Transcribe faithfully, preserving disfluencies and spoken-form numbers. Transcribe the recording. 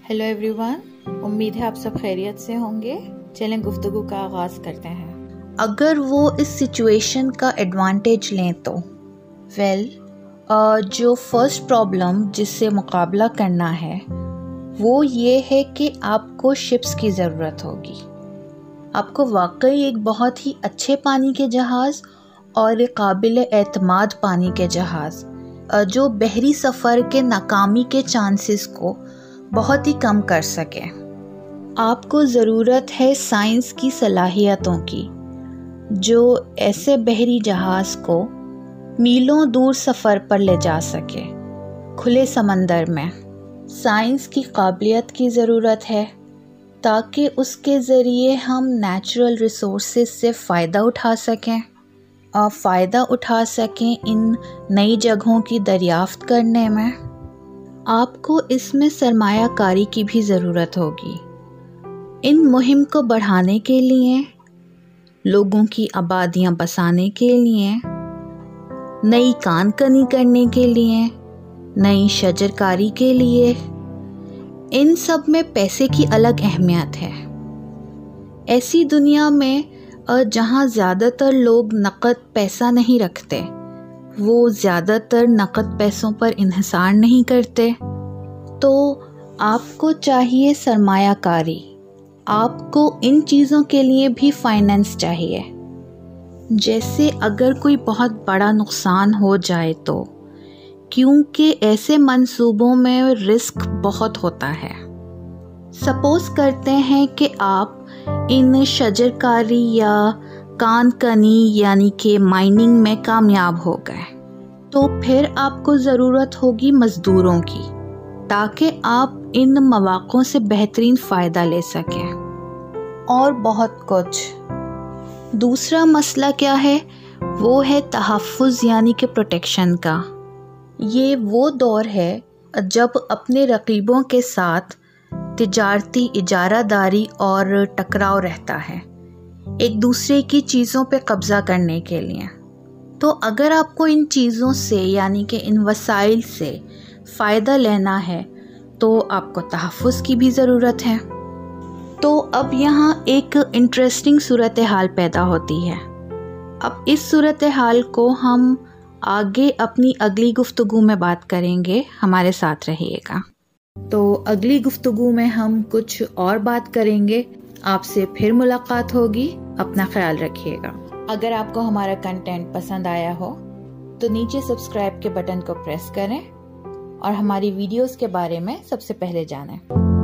Hello everyone, उम्मीद है आप सब खैरियत से होंगे। चलें गुफ्तगू का आगाज़ करते हैं। अगर वो इस सिचुएशन का एडवांटेज लें तो वेल well, जो फर्स्ट प्रॉब्लम जिससे मुकाबला करना है वो ये है कि आपको शिप्स की ज़रूरत होगी। आपको वाकई एक बहुत ही अच्छे पानी के जहाज़ और एक काबिल एतमाद पानी के जहाज़ जो बहरी सफ़र के नाकामी के चांसेस को बहुत ही कम कर सके। आपको ज़रूरत है साइंस की सलाहियतों की जो ऐसे बहरी जहाज़ को मीलों दूर सफ़र पर ले जा सके खुले समंदर में। साइंस की काबिलियत की ज़रूरत है ताकि उसके ज़रिए हम नेचुरल रिसोर्सेज से फ़ायदा उठा सकें और फ़ायदा उठा सकें इन नई जगहों की दरियाफ्त करने में। आपको इसमें सरमायाकारी की भी ज़रूरत होगी। इन मुहिम को बढ़ाने के लिए, लोगों की आबादियां बसाने के लिए, नई कानकनी करने के लिए, नई शजरकारी के लिए, इन सब में पैसे की अलग अहमियत है। ऐसी दुनिया में जहाँ ज़्यादातर लोग नकद पैसा नहीं रखते, वो ज़्यादातर नकद पैसों पर इन्हिसार नहीं करते, तो आपको चाहिए सरमायाकारी। आपको इन चीज़ों के लिए भी फाइनेंस चाहिए। जैसे अगर कोई बहुत बड़ा नुकसान हो जाए तो, क्योंकि ऐसे मंसूबों में रिस्क बहुत होता है। सपोज़ करते हैं कि आप इन शजरकारी या कानकनी यानी कि माइनिंग में कामयाब हो गए, तो फिर आपको ज़रूरत होगी मज़दूरों की ताकि आप इन मौक़ों से बेहतरीन फ़ायदा ले सकें और बहुत कुछ। दूसरा मसला क्या है, वो है तहफ़्फ़ुज़ यानी कि प्रोटेक्शन का। ये वो दौर है जब अपने रक़ीबों के साथ तिजारती इजारादारी और टकराव रहता है एक दूसरे की चीज़ों पे कब्ज़ा करने के लिए। तो अगर आपको इन चीज़ों से यानी कि इन वसाइल से फ़ायदा लेना है तो आपको तहफ़्फ़ुज़ की भी ज़रूरत है। तो अब यहाँ एक इंटरेस्टिंग सूरत हाल पैदा होती है। अब इस सूरत हाल को हम आगे अपनी अगली गुफ्तगू में बात करेंगे। हमारे साथ रहिएगा। तो अगली गुफ्तगू में हम कुछ और बात करेंगे। आपसे फिर मुलाकात होगी। अपना ख्याल रखिएगा। अगर आपको हमारा कंटेंट पसंद आया हो तो नीचे सब्सक्राइब के बटन को प्रेस करें और हमारी वीडियोस के बारे में सबसे पहले जानें।